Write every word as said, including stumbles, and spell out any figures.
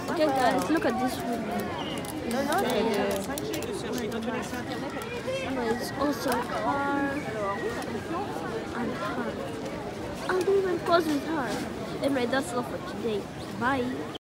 Okay guys, look at this woman. Non, non, c'est de... There's also a car and her. I'll even pause with her. Anyway, that's all for today. Bye.